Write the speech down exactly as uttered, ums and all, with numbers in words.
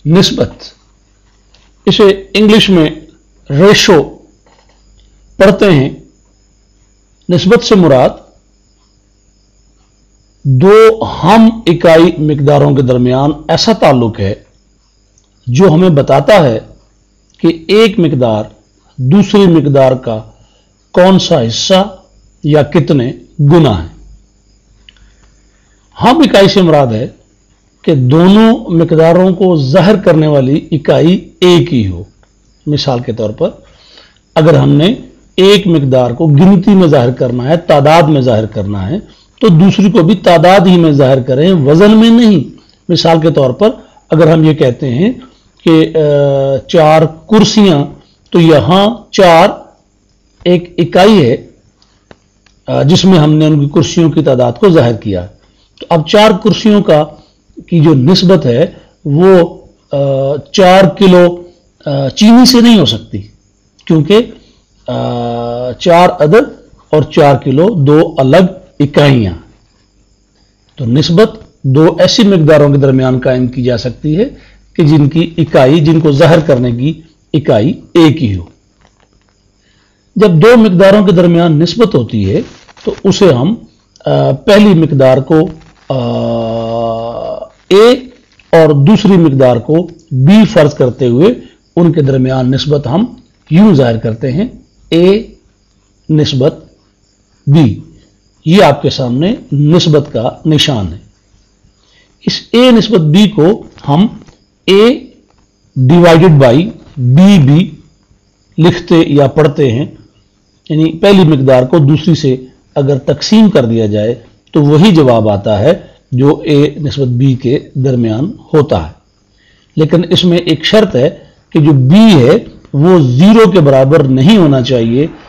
निस्बत, इसे इंग्लिश में रेशो पढ़ते हैं। निस्बत से मुराद दो हम इकाई मिकदारों के दरमियान ऐसा ताल्लुक है जो हमें बताता है कि एक मिकदार दूसरी मिकदार का कौन सा हिस्सा या कितने गुना है। हम इकाई से मुराद है कि दोनों मिकदारों को ज़ाहिर करने वाली इकाई एक ही हो। मिसाल के तौर पर अगर हमने एक मिकदार को गिनती में ज़ाहिर करना है, तादाद में ज़ाहिर करना है, तो दूसरी को भी तादाद ही में ज़ाहिर करें, वज़न में नहीं। मिसाल के तौर पर अगर हम ये कहते हैं कि चार कुर्सियां, तो यहां चार एक इकाई है जिसमें हमने उनकी कुर्सियों की तादाद को ज़ाहिर किया। तो अब चार कुर्सियों का की जो निस्बत है वो चार किलो चीनी से नहीं हो सकती, क्योंकि चार अदद और चार किलो दो अलग इकाइयां। तो निस्बत दो ऐसी मिकदारों के दरमियान कायम की जा सकती है कि जिनकी इकाई, जिनको ज़ाहिर करने की इकाई एक ही हो। जब दो मिकदारों के दरमियान निस्बत होती है तो उसे हम आ, पहली मिकदार को ए और दूसरी मिकदार को बी फर्ज करते हुए उनके दरमियान निस्बत हम यूं ज़ाहिर करते हैं, ए निस्बत बी। ये आपके सामने निस्बत का निशान है। इस ए निस्बत बी को हम ए डिवाइडेड बाई बी भी लिखते या पढ़ते हैं। यानी पहली मिकदार को दूसरी से अगर तकसीम कर दिया जाए तो वही जवाब आता है जो ए निस्बत बी के दरमियान होता है। लेकिन इसमें एक शर्त है कि जो बी है वो जीरो के बराबर नहीं होना चाहिए,